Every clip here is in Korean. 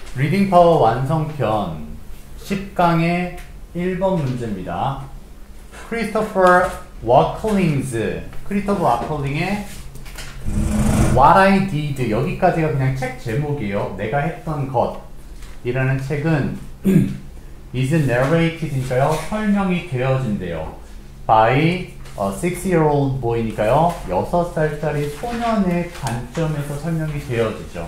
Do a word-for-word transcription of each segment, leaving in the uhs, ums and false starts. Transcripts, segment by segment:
리딩 파워 완성편 십 강의 일 번 문제입니다. 크리스토퍼 워클링즈, 크리스토퍼 워클링의 What I Did, 여기까지가 그냥 책 제목이에요. 내가 했던 것 이라는 책은 is narrated니까요, 설명이 되어진대요. by a six-year-old boy니까요, 여섯 살짜리 소년의 관점에서 설명이 되어지죠.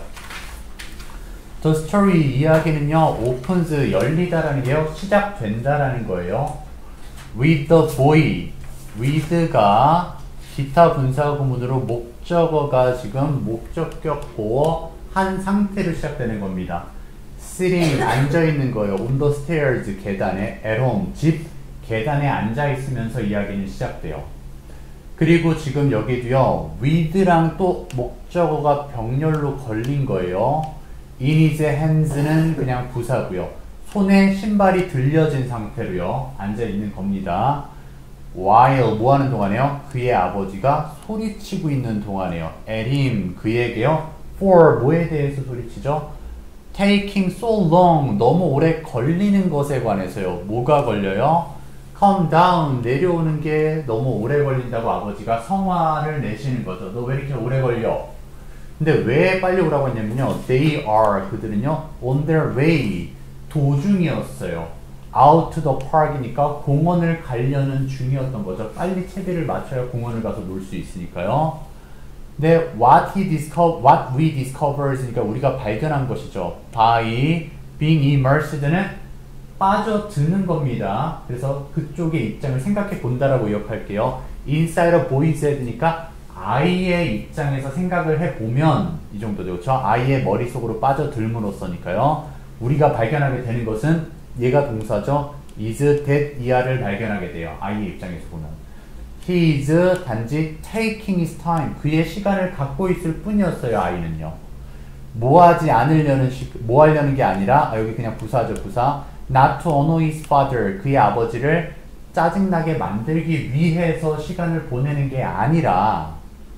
The story, 이야기는요, opens, 열리다라는 게요, 시작된다라는 거예요. With the boy, with가 기타 분사 구문으로 목적어가 지금 목적격 보어 한 상태로 시작되는 겁니다. Sitting, 앉아있는 거예요. On the stairs, 계단에. At home, 집 계단에 앉아있으면서 이야기는 시작돼요. 그리고 지금 여기도요, with랑 또 목적어가 병렬로 걸린 거예요. In his hands는 그냥 부사고요. 손에 신발이 들려진 상태로요, 앉아있는 겁니다. While, 뭐 하는 동안에요? 그의 아버지가 소리치고 있는 동안에요. At him, 그에게요. For, 뭐에 대해서 소리치죠? Taking so long, 너무 오래 걸리는 것에 관해서요. 뭐가 걸려요? Come down, 내려오는 게 너무 오래 걸린다고 아버지가 성화를 내시는 거죠. 너 왜 이렇게 오래 걸려? 근데 왜 빨리 오라고 했냐면요, they are, 그들은요, on their way, 도중이었어요. out to the park이니까 공원을 가려는 중이었던 거죠. 빨리 채비를 맞춰야 공원을 가서 놀 수 있으니까요. 근데 what he discover, what we discovers니까 우리가 발견한 것이죠. by being immersed는 빠져드는 겁니다. 그래서 그쪽의 입장을 생각해 본다라고 기억할게요. inside a boy's head니까 아이의 입장에서 생각을 해보면 이 정도죠. 그렇죠? 아이의 머릿속으로 빠져들므로써니까요. 우리가 발견하게 되는 것은 얘가 동사죠. is, that, 이하를 발견하게 돼요. 아이의 입장에서 보면. He is 단지 taking his time. 그의 시간을 갖고 있을 뿐이었어요. 아이는요. 뭐 하지 않으려는, 시, 뭐 하려는 게 아니라, 아, 여기 그냥 부사죠. 부사. Not to annoy his father. 그의 아버지를 짜증나게 만들기 위해서 시간을 보내는 게 아니라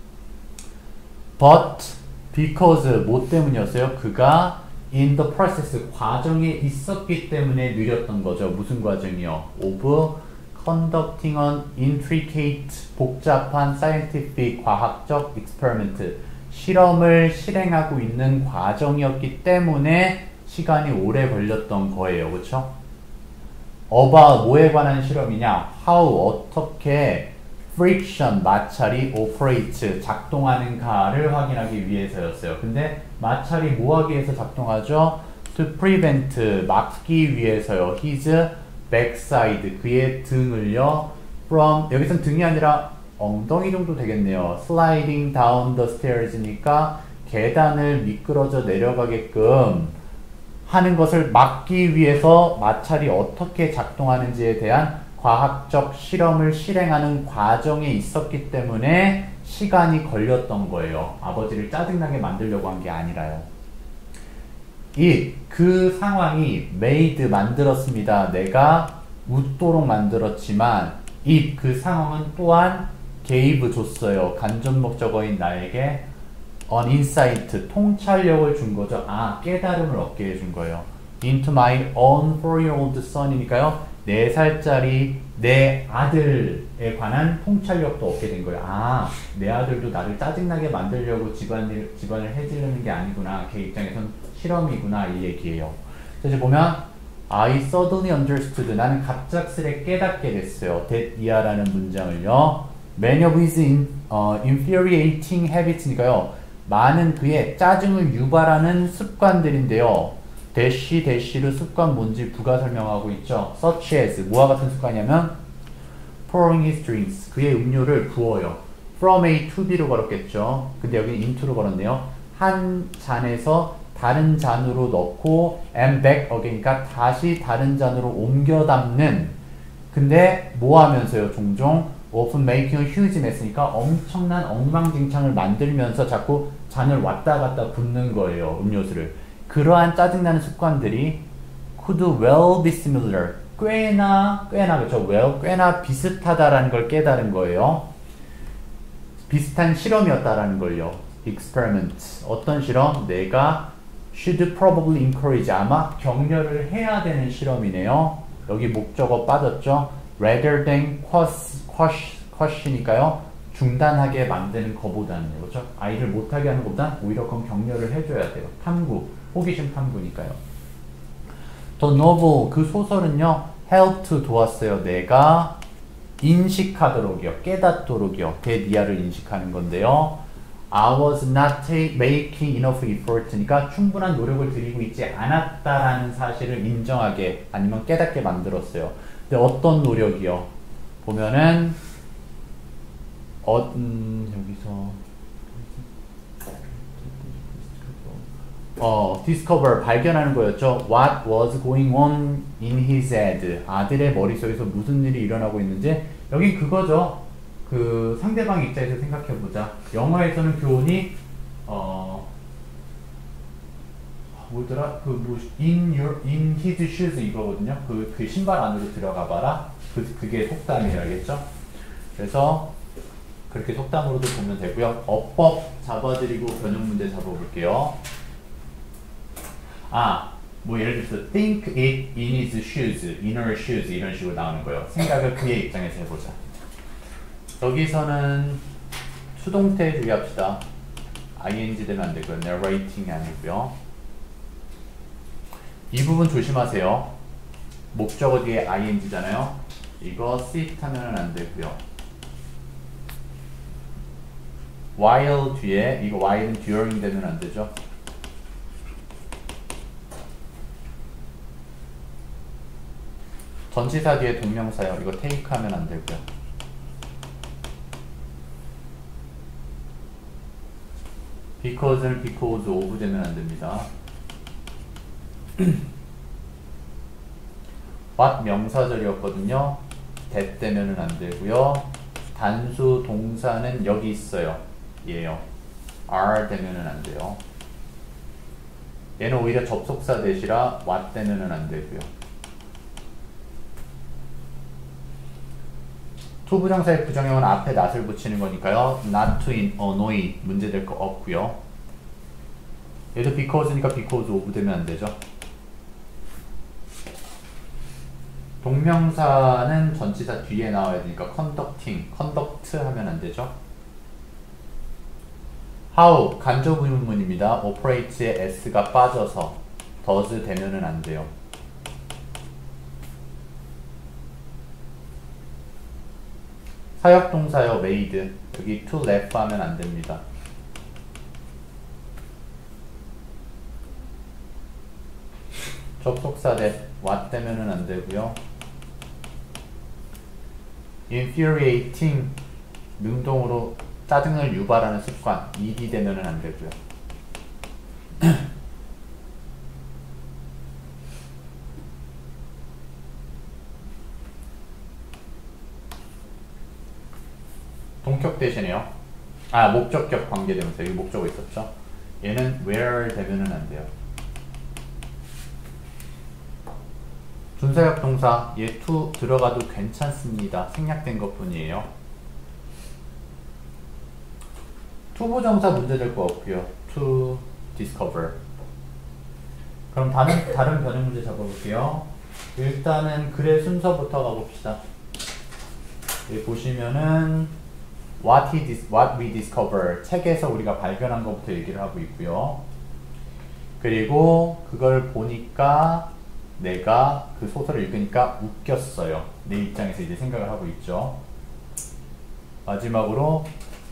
but because, 뭐 때문이었어요? 그가 in the process, 과정에 있었기 때문에 느렸던 거죠. 무슨 과정이요? of conducting an intricate, 복잡한 scientific, 과학적 experiment, 실험을 실행하고 있는 과정이었기 때문에 시간이 오래 걸렸던 거예요. 그렇죠? about, 뭐에 관한 실험이냐? how, 어떻게 friction, 마찰이 operates, 작동하는가를 확인하기 위해서였어요. 근데 마찰이 뭐 하기 위해서 작동하죠? to prevent, 막기 위해서요. his backside, 그의 등을요. from, 여기선 등이 아니라 엉덩이 정도 되겠네요. sliding down the stairs니까 계단을 미끄러져 내려가게끔 하는 것을 막기 위해서 마찰이 어떻게 작동하는지에 대한 과학적 실험을 실행하는 과정에 있었기 때문에 시간이 걸렸던 거예요. 아버지를 짜증나게 만들려고 한 게 아니라요. 이, 그 상황이 made, 만들었습니다. 내가 웃도록 만들었지만 it, 그 상황은 또한 gave, 줬어요. 간접 목적어인 나에게 an insight, 통찰력을 준 거죠. 아, 깨달음을 얻게 해준 거예요. into my own four-year-old son이니까요. 네 살짜리 내 아들에 관한 통찰력도 얻게 된 거예요. 아, 내 아들도 나를 짜증나게 만들려고 집안일, 집안을 해지려는 게 아니구나. 걔 입장에선 실험이구나. 이 얘기예요. 그래서 보면 I suddenly understood. 나는 갑작스레 깨닫게 됐어요. that 이하라는 문장을요. Many of his in, 어, infuriating habits니까요. 많은 그의 짜증을 유발하는 습관들인데요. 대시 대시로 습관 뭔지 부가 설명하고 있죠. such as, 뭐와 같은 습관이냐면 pouring his drinks, 그의 음료를 부어요. from A to B로 걸었겠죠. 근데 여기는 into로 걸었네요. 한 잔에서 다른 잔으로 넣고 and back again, 그러니까 다시 다른 잔으로 옮겨 담는. 근데 뭐 하면서요? 종종 often making a huge mess니까 엄청난 엉망진창을 만들면서 자꾸 잔을 왔다 갔다 붓는 거예요. 음료수를. 그러한 짜증나는 습관들이 could well be similar, 꽤나 꽤나 그렇죠. well, 꽤나 비슷하다라는 걸 깨달은 거예요. 비슷한 실험이었다라는 걸요. experiment, 어떤 실험? 내가 should probably encourage 아마 격려를 해야 되는 실험이네요. 여기 목적어 빠졌죠. rather than quash, quash, quash니까요. 중단하게 만드는 것보다는요. 그렇죠? 아이를 못하게 하는 것보다 오히려 그건 격려를 해줘야 돼요. 탐구, 호기심 탐구니까요. The novel, 그 소설은요. helped 도왔어요. 내가 인식하도록이요. 깨닫도록이요. 대니아를 인식하는 건데요. I was not making enough effort니까 충분한 노력을 들이고 있지 않았다라는 사실을 인정하게 아니면 깨닫게 만들었어요. 근데 어떤 노력이요? 보면은 어, 음, 여기서 어, discover 발견하는 거였죠. What was going on in his head? 아들의 머릿속에서 무슨 일이 일어나고 있는지 여기 그거죠. 그 상대방 입장에서 생각해보자. 영화에서는 교훈이 어 뭐더라? 그 뭐 in your in his shoes 이거거든요. 그, 그 신발 안으로 들어가 봐라. 그 그게 속담이라겠죠. 그래서 그렇게 속담으로도 보면 되고요. 어법 잡아드리고 변형 문제 잡아볼게요. 아, 뭐 예를 들어서 think it in his shoes, in her shoes 이런 식으로 나오는 거예요. 생각을 그의 입장에서 해보자. 여기서는 수동태 주의합시다. ing 되면 안 되고요. narrating 아니고요. 이 부분 조심하세요. 목적어 뒤에 ing잖아요. 이거 sit 하면 안 되고요. while 뒤에 이거 while은 during 되면 안 되죠. 전치사 뒤에 동명사요. 이거 take 하면 안 되고요. because는 because of 되면 안 됩니다. what 명사절이었거든요. that 되면은 안 되고요. 단수 동사는 여기 있어요. 얘요. are 되면은 안 돼요. 얘는 오히려 접속사 대시라 what 되면은 안 되고요. to 부정사의 부정형은 앞에 not을 붙이는 거니까요. not to annoy 문제될 거 없고요. 얘도 because니까 because of 되면 안 되죠. 동명사는 전치사 뒤에 나와야 되니까 conducting, conduct 하면 안 되죠. how 간접 의문문입니다. operate의 s가 빠져서 does 되면은 안 돼요. 사역동사요 made 여기 to left 하면 안 됩니다. 접속사 대 what 되면은 안 되고요. infuriating 능동으로 짜증을 유발하는 습관 ed 되면은 안 되고요. 동격 대신에요. 아 목적격 관계대명사 여기 목적어 있었죠. 얘는 where 되면은 안 돼요. 준사역 동사 얘 to 들어가도 괜찮습니다. 생략된 것 뿐이에요. to 부정사 문제될 거 없고요. to discover. 그럼 다른 다른 변형 문제 잡아볼게요. 일단은 글의 순서부터 가봅시다. 여기 보시면은 what, he dis, what we discover 책에서 우리가 발견한 것부터 얘기를 하고 있고요. 그리고 그걸 보니까 내가 그 소설을 읽으니까 웃겼어요. 내 입장에서 이제 생각을 하고 있죠. 마지막으로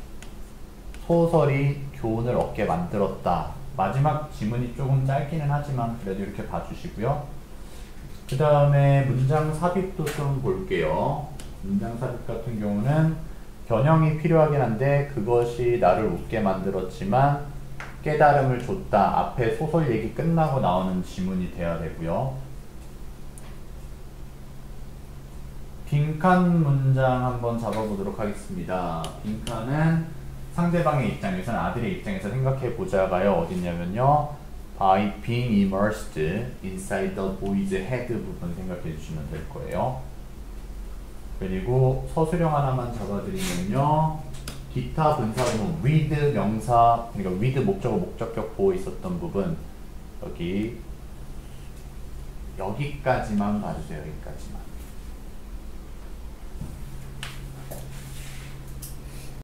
소설이 교훈을 얻게 만들었다. 마지막 지문이 조금 짧기는 하지만 그래도 이렇게 봐주시고요. 그 다음에 문장 삽입도 좀 볼게요. 문장 삽입 같은 경우는 변형이 필요하긴 한데 그것이 나를 웃게 만들었지만 깨달음을 줬다. 앞에 소설 얘기 끝나고 나오는 지문이 돼야 되고요. 빈칸 문장 한번 잡아보도록 하겠습니다. 빈칸은 상대방의 입장에서는 아들의 입장에서 생각해보자가요. 어딨냐면요. By being immersed inside the boy's head 부분 생각해 주시면 될 거예요. 그리고 서술형 하나만 잡아드리면요. 기타 분사구문 with 명사, 그러니까 with 목적어 목적격 보호 있었던 부분 여기 여기까지만 봐주세요. 여기까지만.